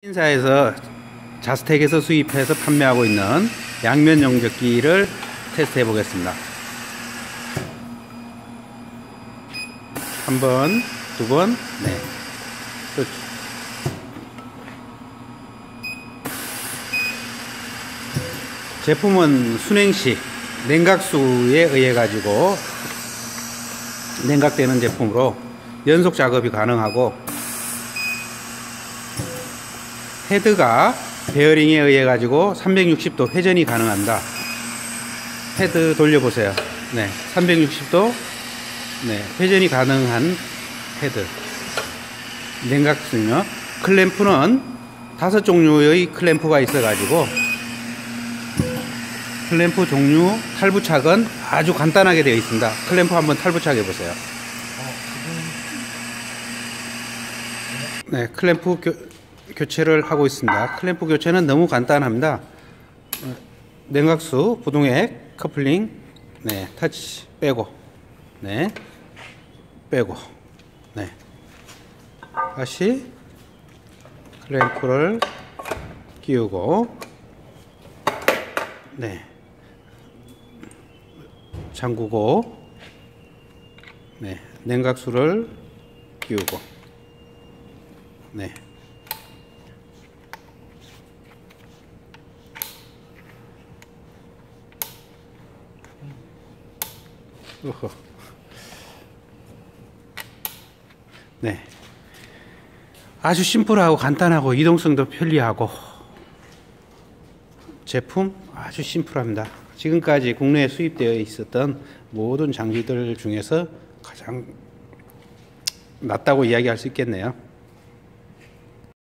신사에서 자스텍에서 수입해서 판매하고 있는 양면 용접기를 테스트해 보겠습니다. 한 번, 두 번, 네. 끝. 제품은 순행식 냉각수에 의해 가지고 냉각되는 제품으로 연속 작업이 가능하고, 헤드가 베어링에 의해 가지고 360도 회전이 가능합니다. 헤드 돌려보세요. 네, 360도 네, 회전이 가능한 헤드. 냉각수며 클램프는 5종류의 클램프가 있어 가지고 클램프 종류 탈부착은 아주 간단하게 되어 있습니다. 클램프 한번 탈부착해 보세요. 네, 클램프 교체를 하고 있습니다. 클램프 교체는 너무 간단합니다. 냉각수, 부동액, 커플링, 네, 터치 빼고, 네, 빼고, 네, 다시 클램프를 끼우고, 네, 잠그고, 네, 냉각수를 끼우고, 네. 네, 아주 심플하고 간단하고 이동성도 편리하고 제품 아주 심플합니다. 지금까지 국내에 수입되어 있었던 모든 장비들 중에서 가장 낫다고 이야기할 수 있겠네요.